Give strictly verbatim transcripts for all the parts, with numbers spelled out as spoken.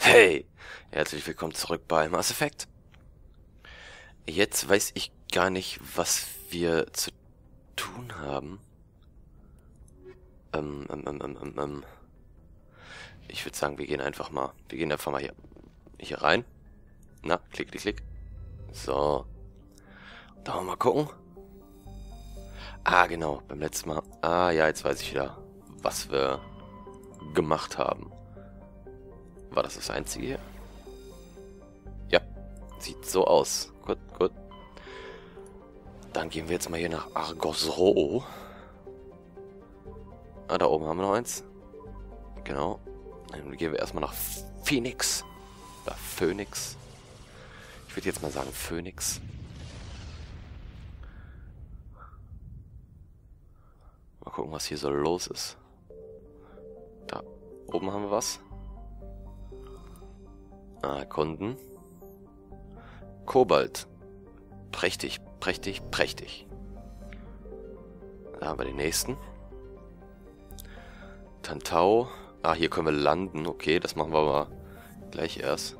Hey, herzlich willkommen zurück bei Mass Effect. Jetzt weiß ich gar nicht, was wir zu tun haben. Ähm, ähm, ähm, ähm, ähm, ähm. Ich würde sagen, wir gehen einfach mal, wir gehen einfach mal hier, hier rein. Na, klick, klick, klick. So. Da wollen wir mal gucken. Ah, genau, beim letzten Mal. Ah, ja, jetzt weiß ich wieder, was wir gemacht haben. War das das Einzige hier? Ja, sieht so aus. Gut, gut. Dann gehen wir jetzt mal hier nach Argosroo. Ah, da oben haben wir noch eins. Genau. Dann gehen wir erstmal nach Phoenix. Oder Phoenix. Ich würde jetzt mal sagen Phoenix. Mal gucken, was hier so los ist. Da oben haben wir was. Ah, Kunden. Kobalt. Prächtig, prächtig, prächtig. Da haben wir den nächsten. Tantau. Ah, hier können wir landen. Okay, das machen wir aber gleich erst.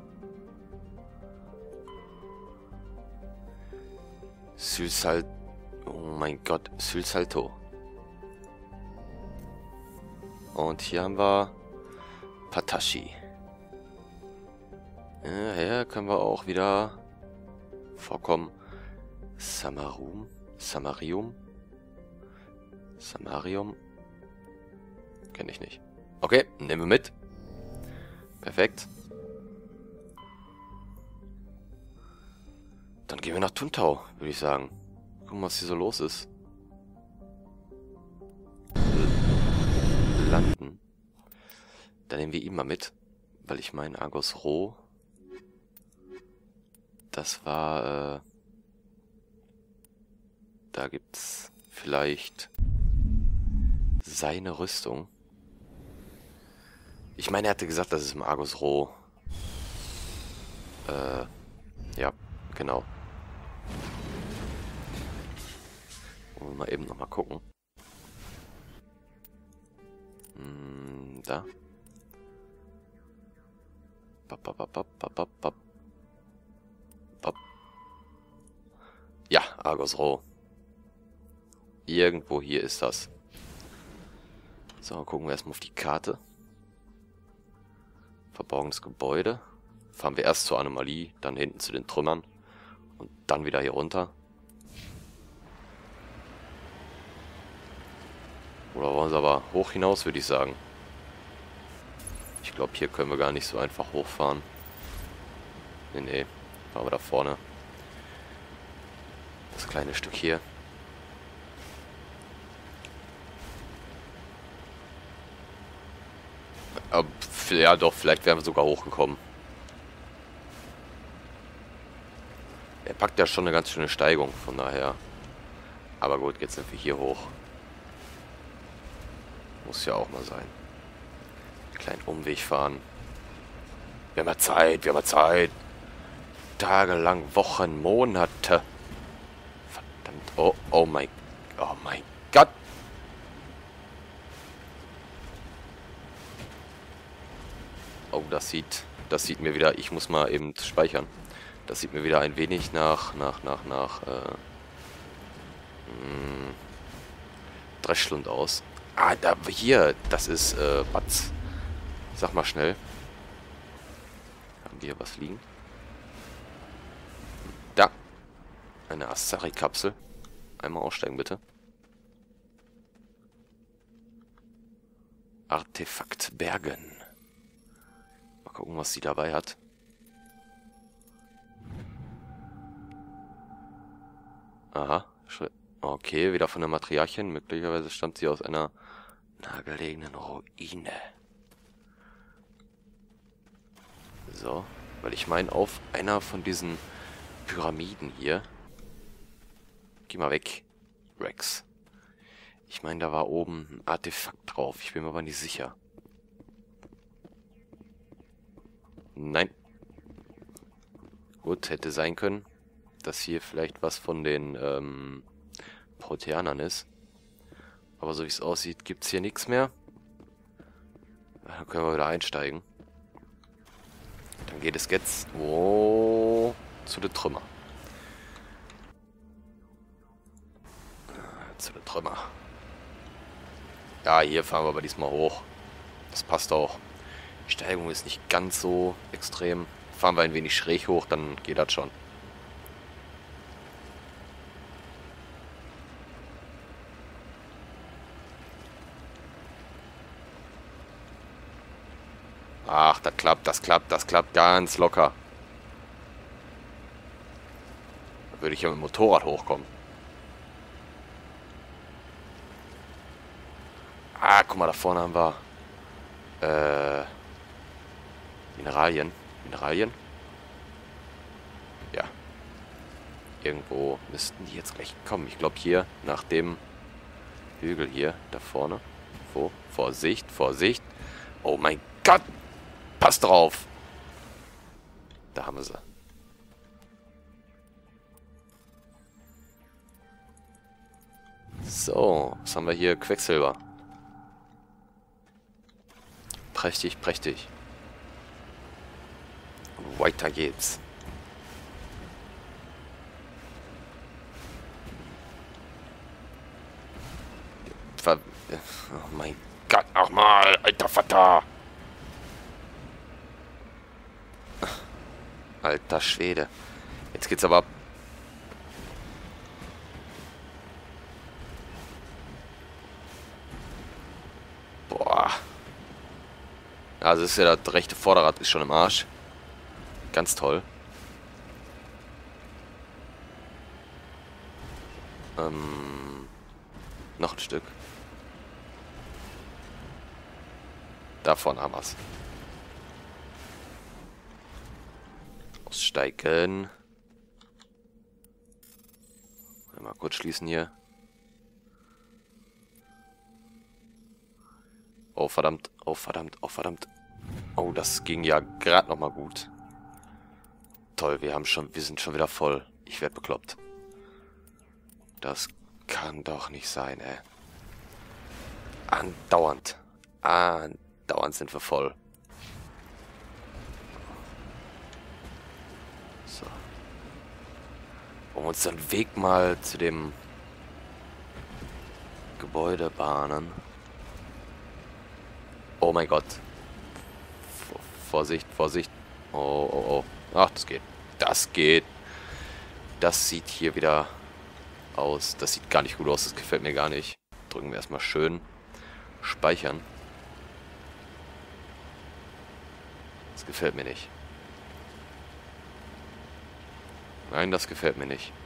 Sylsal... Oh mein Gott, Sylsalto. Und hier haben wir Patashi. Ja, hier können wir auch wieder vorkommen. Samarum. Samarium. Samarium. Kenne ich nicht. Okay, nehmen wir mit. Perfekt. Dann gehen wir nach Tuntau, würde ich sagen. Gucken, was hier so los ist. Landen. Dann nehmen wir ihn mal mit. Weil ich meine, Argosroo. Das war, äh... Da gibt's vielleicht seine Rüstung. Ich meine, er hatte gesagt, das ist im Argosroo. Äh, ja, genau. Wollen wir mal eben nochmal gucken. Hm, da. Bap, bap, bap, bap, bap, bap. Bap. Ja, Argosroo. Irgendwo hier ist das. So, gucken wir erstmal auf die Karte. Verborgenes Gebäude. Fahren wir erst zur Anomalie, dann hinten zu den Trümmern und dann wieder hier runter. Oder wollen sie aber hoch hinaus, würde ich sagen. Ich glaube, hier können wir gar nicht so einfach hochfahren. Nee, nee. Fahren wir da vorne. Das kleine Stück hier. Aber, ja doch, vielleicht wären wir sogar hochgekommen. Er packt ja schon eine ganz schöne Steigung, von daher. Aber gut, jetzt sind wir hier hoch. Muss ja auch mal sein. Einen kleinen Umweg fahren. Wir haben ja Zeit, wir haben ja Zeit. Tagelang, Wochen, Monate. Verdammt, oh, oh mein, oh mein Gott. Oh, das sieht, das sieht mir wieder, ich muss mal eben speichern. Das sieht mir wieder ein wenig nach, nach, nach, nach, äh, mh, Dreschlund aus. Ah, da, hier, das ist, äh, Batz. Sag mal schnell. Haben wir hier was liegen? Da. Eine Asari-Kapsel. Einmal aussteigen, bitte. Artefakt Bergen. Mal gucken, was sie dabei hat. Aha. Okay, wieder von der Matriarchin. Möglicherweise stammt sie aus einer nahegelegenen Ruine. So, weil ich meine, auf einer von diesen Pyramiden hier... Geh mal weg, Rex. Ich meine, da war oben ein Artefakt drauf. Ich bin mir aber nicht sicher. Nein. Gut, hätte sein können, dass hier vielleicht was von den ähm, Proteanern ist. Aber so wie es aussieht, gibt es hier nichts mehr. Dann können wir wieder einsteigen. Dann geht es jetzt oh, zu den Trümmer. Zu den Trümmer. Ja, hier fahren wir aber diesmal hoch. Das passt auch. Die Steigung ist nicht ganz so extrem. Fahren wir ein wenig schräg hoch, dann geht das schon. Ach, das klappt, das klappt, das klappt ganz locker. Da würde ich ja mit dem Motorrad hochkommen. Ah, guck mal, da vorne haben wir äh, Mineralien. Mineralien? Ja. Irgendwo müssten die jetzt gleich kommen. Ich glaube hier, nach dem Hügel hier, da vorne. Wo? Vorsicht, Vorsicht. Oh mein Gott! Pass drauf! Da haben wir sie. So, was haben wir hier? Quecksilber. Prächtig, prächtig. Und weiter geht's. Ver oh mein Gott, nochmal, alter Vater! Alter Schwede. Jetzt geht's aber ab. Boah. Also ist ja das rechte Vorderrad ist schon im Arsch. Ganz toll. Ähm, noch ein Stück. Davon haben wir's. Aussteigen. Mal kurz schließen hier. Oh verdammt, oh verdammt, oh verdammt. Oh, das ging ja gerade noch mal gut. Toll, wir haben schon, wir sind schon wieder voll. Ich werde bekloppt. Das kann doch nicht sein, ey. Andauernd. Andauernd sind wir voll. So. Wollen wir uns den Weg mal zu dem Gebäude bahnen? Oh mein Gott. V- Vorsicht, Vorsicht. Oh, oh, oh. Ach, das geht. Das geht. Das sieht hier wieder aus. Das sieht gar nicht gut aus. Das gefällt mir gar nicht. Drücken wir erstmal schön. Speichern. Das gefällt mir nicht. Nein, das gefällt mir nicht.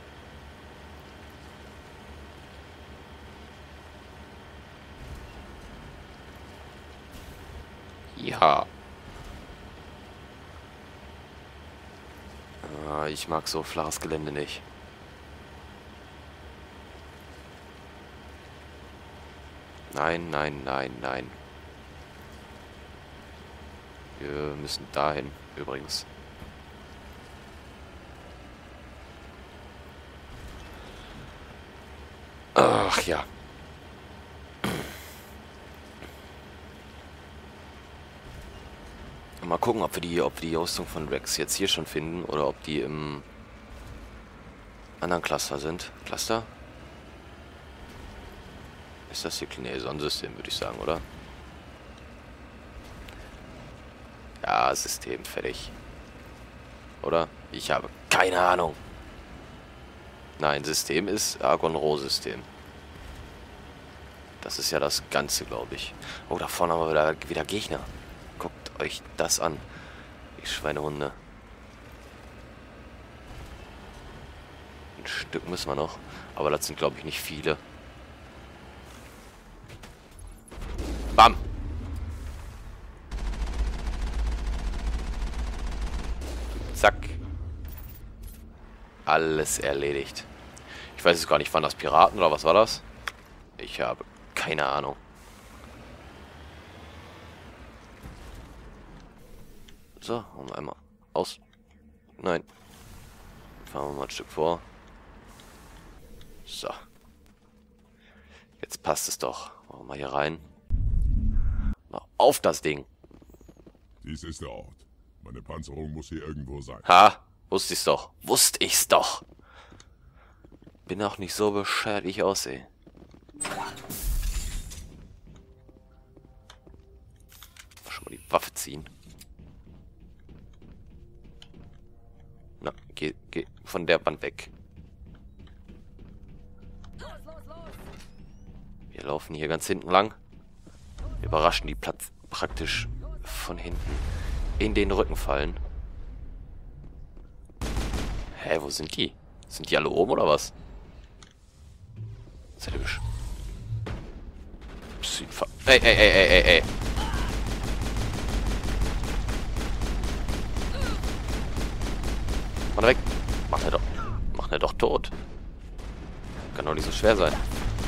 Ja. Ah, ich mag so flaches Gelände nicht. Nein, nein, nein, nein. Wir müssen dahin, übrigens. Ach ja. Mal gucken, ob wir die, ob wir die Rüstung von Rex jetzt hier schon finden oder ob die im anderen Cluster sind. Cluster? Ist das hier? Nee, Sonnensystem, würde ich sagen, oder? Ja, System, fertig. Oder? Ich habe keine Ahnung. Nein, System ist Argon-Roh-System. Das ist ja das Ganze, glaube ich. Oh, da vorne haben wir wieder, wieder Gegner. Guckt euch das an. Die Schweinehunde. Ein Stück müssen wir noch. Aber das sind, glaube ich, nicht viele. Bam! Zack. Alles erledigt. Ich weiß jetzt gar nicht, waren das Piraten oder was war das? Ich habe keine Ahnung. So, hauen wir einmal aus. Nein. Fahren wir mal ein Stück vor. So. Jetzt passt es doch. Machen wir mal hier rein. Mal auf das Ding. Dies ist der Ort. Meine Panzerung muss hier irgendwo sein. Ha, wusste ich's doch. Wusste ich's doch. Bin auch nicht so bescheuert, wie ich aussehe. Schon mal die Waffe ziehen. Na, geh, geh von der Wand weg. Wir laufen hier ganz hinten lang. Wir überraschen die Platz praktisch von hinten in den Rücken fallen. Hä, wo sind die? Sind die alle oben oder was? Seid ihr besch... Psyfa... Ey, ey, ey, ey, ey, ey. Mach weg. Mach er doch. Mach er doch tot. Kann doch nicht so schwer sein.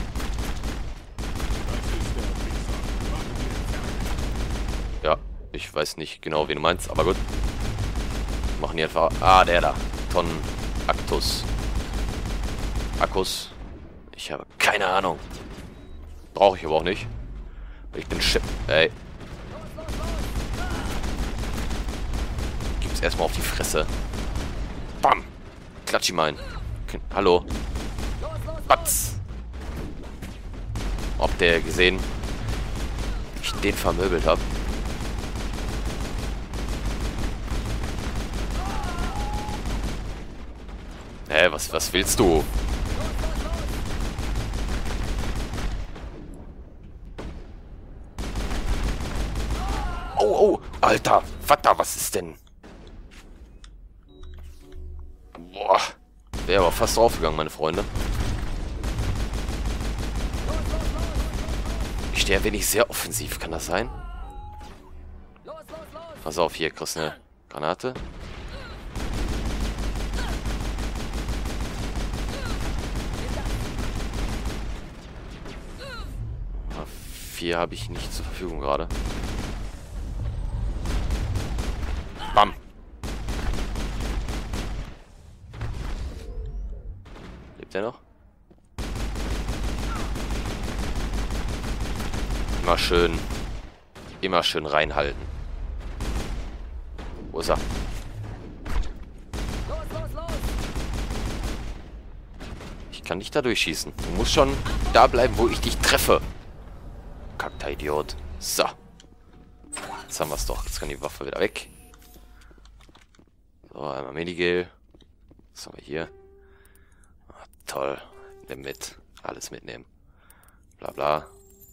Ja, ich weiß nicht genau, wen du meinst, aber gut. Machen die einfach... Ah, der da. Ton Actus. Akkus. Ich habe keine Ahnung. Brauche ich aber auch nicht. Ich bin Chip. Ey. Gibt's erstmal auf die Fresse. Bam. Klatsch ihm ein. Okay. Hallo. Batz. Ob der gesehen, wie ich den vermöbelt habe. Hä, was, was willst du? Oh, oh, Alter, Vater, was ist denn? Boah, wäre aber fast draufgegangen, meine Freunde. Ich stehe ein wenig sehr offensiv, kann das sein? Pass auf, hier kriegst du eine Granate. Vier habe ich nicht zur Verfügung gerade. Bam. Lebt er noch? Immer schön. Immer schön reinhalten. Wo ist er? Ich kann nicht da durchschießen. Du musst schon da bleiben, wo ich dich treffe. Kackter Idiot. So. Jetzt haben wir es doch. Jetzt kann die Waffe wieder weg. So, einmal Medigel. Was haben wir hier? Ah, toll. Nimm mit. Alles mitnehmen. Bla bla.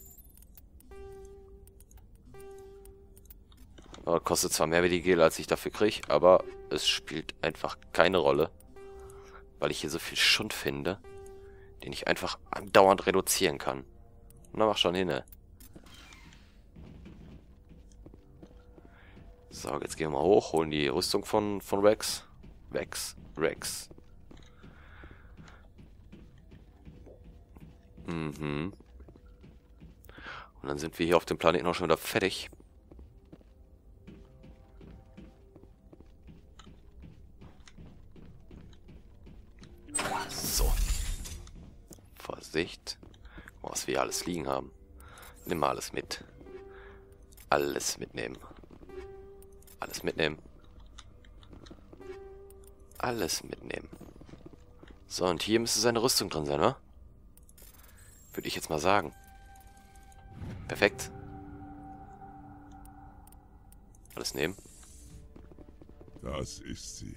Oh, kostet zwar mehr Medigel, als ich dafür kriege, aber es spielt einfach keine Rolle. Weil ich hier so viel Schund finde, den ich einfach andauernd reduzieren kann. Na, mach schon hin, ne? So, jetzt gehen wir mal hoch, holen die Rüstung von, von Rex. Rex, Rex. Mhm. Und dann sind wir hier auf dem Planeten auch schon wieder fertig. So. Vorsicht. Was wir alles liegen haben. Nimm mal alles mit. Alles mitnehmen. Alles mitnehmen. Alles mitnehmen. So, und hier müsste seine Rüstung drin sein, oder? Würde ich jetzt mal sagen. Perfekt. Alles nehmen. Das ist sie.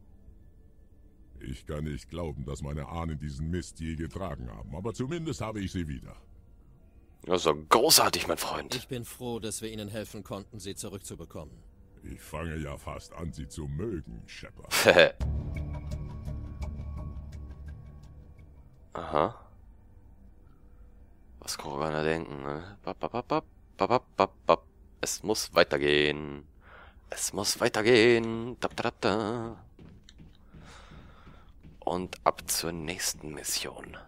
Ich kann nicht glauben, dass meine Ahnen diesen Mist je getragen haben, aber zumindest habe ich sie wieder. Ja, so großartig, mein Freund. Ich bin froh, dass wir Ihnen helfen konnten, sie zurückzubekommen. Ich fange ja fast an, sie zu mögen, Shepard. Aha. Was kann man da denken, ne? Bap, bap, bap, bap, bap, bap, bap. Es muss weitergehen. Es muss weitergehen. Da, da, da. Und ab zur nächsten Mission.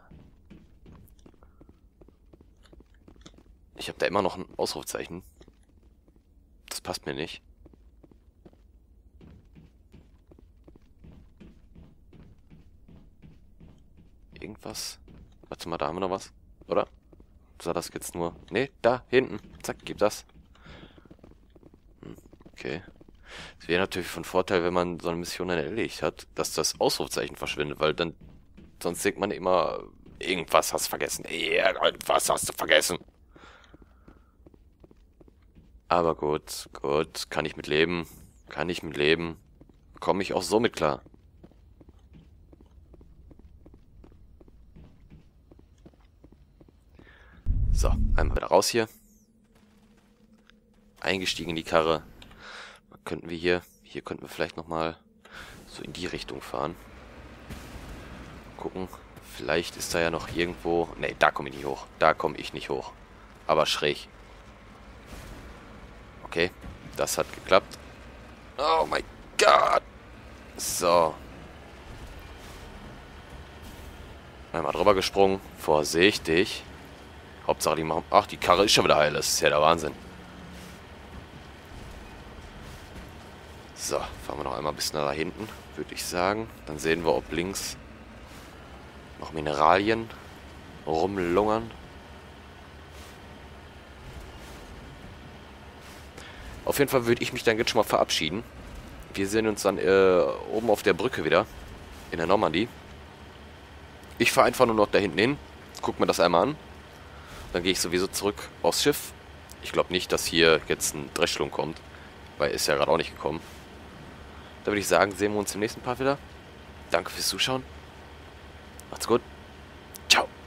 Ich habe da immer noch ein Ausrufezeichen. Das passt mir nicht. Irgendwas. Warte mal, da haben wir noch was. Oder? Sah das jetzt nur... Ne, da, hinten. Zack, gib das. Hm, okay. Es wäre natürlich von Vorteil, wenn man so eine Mission dann erledigt hat, dass das Ausrufezeichen verschwindet, weil dann sonst denkt man immer, irgendwas hast du vergessen. Irgendwas hast du vergessen. Aber gut, gut, kann ich mit leben. Kann ich mit leben. Komme ich auch so mit klar. So, einmal wieder raus hier. Eingestiegen in die Karre. Was könnten wir hier... Hier könnten wir vielleicht nochmal so in die Richtung fahren. Gucken. Vielleicht ist da ja noch irgendwo... Ne, da komme ich nicht hoch. Da komme ich nicht hoch. Aber schräg. Okay, das hat geklappt. Oh mein Gott. So. Einmal drüber gesprungen. Vorsichtig. Hauptsache die machen... Ach, die Karre ist schon wieder heil. Das ist ja der Wahnsinn. So, fahren wir noch einmal ein bisschen nach hinten, würde ich sagen. Dann sehen wir, ob links noch Mineralien rumlungern. Auf jeden Fall würde ich mich dann jetzt schon mal verabschieden. Wir sehen uns dann äh, oben auf der Brücke wieder. In der Normandie. Ich fahre einfach nur noch da hinten hin. Guck mir das einmal an. Dann gehe ich sowieso zurück aufs Schiff. Ich glaube nicht, dass hier jetzt ein Dreschlung kommt. Weil ist ja gerade auch nicht gekommen. Da würde ich sagen, sehen wir uns im nächsten Part wieder. Danke fürs Zuschauen. Macht's gut. Ciao.